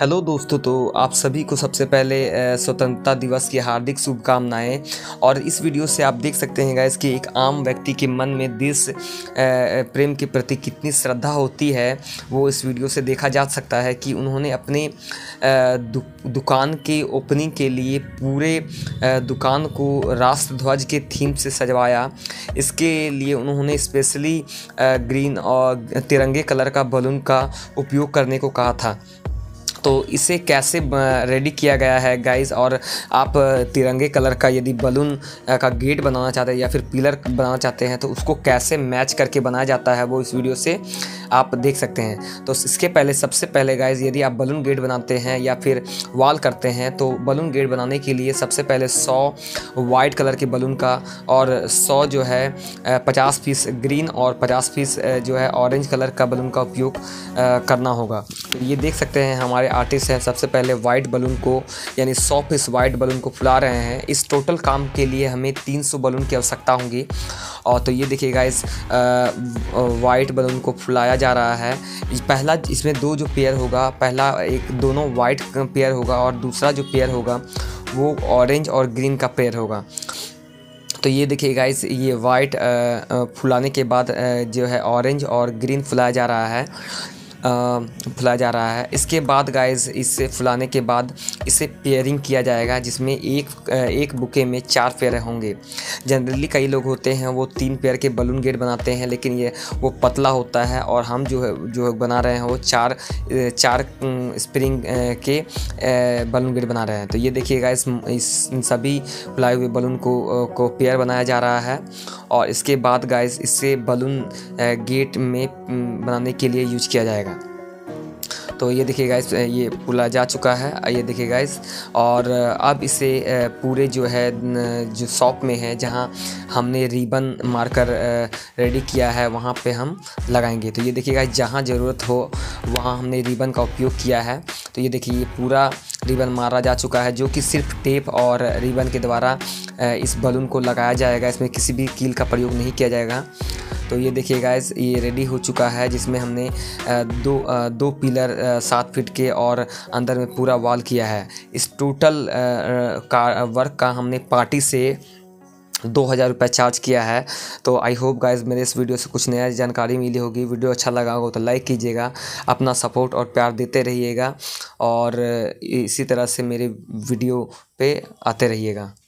Hello दोस्तों, तो आप सभी को सबसे पहले स्वतंत्रता दिवस की हार्दिक शुभकामनाएं। और इस वीडियो से आप देख सकते हैं गाइस कि एक आम व्यक्ति के मन में देश प्रेम के प्रति कितनी श्रद्धा होती है, वो इस वीडियो से देखा जा सकता है कि उन्होंने अपने दुकान के ओपनिंग के लिए पूरे दुकान को राष्ट्रध्वज के थीम से सजवाया। इसके लिए उन्होंने स्पेशली ग्रीन और तिरंगे कलर का बलून का उपयोग करने को कहा था। तो इसे कैसे रेडी किया गया है गाइस, और आप तिरंगे कलर का यदि बलून का गेट बनाना चाहते हैं या फिर पिलर बनाना चाहते हैं तो उसको कैसे मैच करके बनाया जाता है वो इस वीडियो से आप देख सकते हैं। तो इसके पहले सबसे पहले गाइस, यदि आप बलून गेट बनाते हैं या फिर वॉल करते हैं तो बलून गेट बनाने के लिए सबसे पहले 100 वाइट कलर के बलून का और 100 जो है 50 पीस ग्रीन और 50 पीस जो है ऑरेंज कलर का बलून का उपयोग करना होगा। तो ये देख सकते हैं हमारे आर्टिस्ट हैं सबसे पहले वाइट बलून को यानी 100 पीस वाइट बलून को फुला रहे हैं। इस टोटल काम के लिए हमें 300 बलून की आवश्यकता होगी। और तो ये देखिए गाइस, वाइट बलून को फुलाया जा रहा है। पहला इसमें दो जो पेयर होगा, पहला एक दोनों वाइट पेयर होगा और दूसरा जो पेयर होगा वो ऑरेंज और ग्रीन का पेयर होगा। तो ये देखिए गाइस, ये वाइट फुलाने के बाद जो है ऑरेंज और ग्रीन फुलाया जा रहा है। इसके बाद गाइस, इससे फुलाने के बाद इसे पेयरिंग किया जाएगा, जिसमें एक बुके में 4 पेयर होंगे। जनरली कई लोग होते हैं वो 3 पेयर के बलून गेट बनाते हैं, लेकिन ये वो पतला होता है और हम जो बना रहे हैं वो 4 स्प्रिंग के बलून गेट बना रहे हैं। तो ये देखिए गाइस, इन सभी फुलाए हुए बलून को पेयर बनाया जा रहा है। और इसके बाद गाइस, इससे बलून गेट में बनाने के लिए यूज किया जाएगा। तो ये देखिए गाइस, ये फुला जा चुका है, ये देखिए गाइस। और अब इसे पूरे जो है जो शॉप में है जहाँ हमने रिबन मार्कर रेडी किया है वहाँ पे हम लगाएंगे। तो ये देखिए गाइस, जहाँ ज़रूरत हो वहाँ हमने रिबन का उपयोग किया है। तो ये देखिए, ये पूरा रिबन मारा जा चुका है, जो कि सिर्फ टेप और रिबन के द्वारा इस बलून को लगाया जाएगा। इसमें किसी भी कील का प्रयोग नहीं किया जाएगा। तो ये देखिए गाइस, ये रेडी हो चुका है, जिसमें हमने दो पिलर 7 फीट के और अंदर में पूरा वॉल किया है। इस टोटल वर्क का हमने पार्टी से 2000 रुपये चार्ज किया है। तो आई होप गाइस मेरे इस वीडियो से कुछ नया जानकारी मिली होगी। वीडियो अच्छा लगा हो तो लाइक कीजिएगा, अपना सपोर्ट और प्यार देते रहिएगा और इसी तरह से मेरे वीडियो पे आते रहिएगा।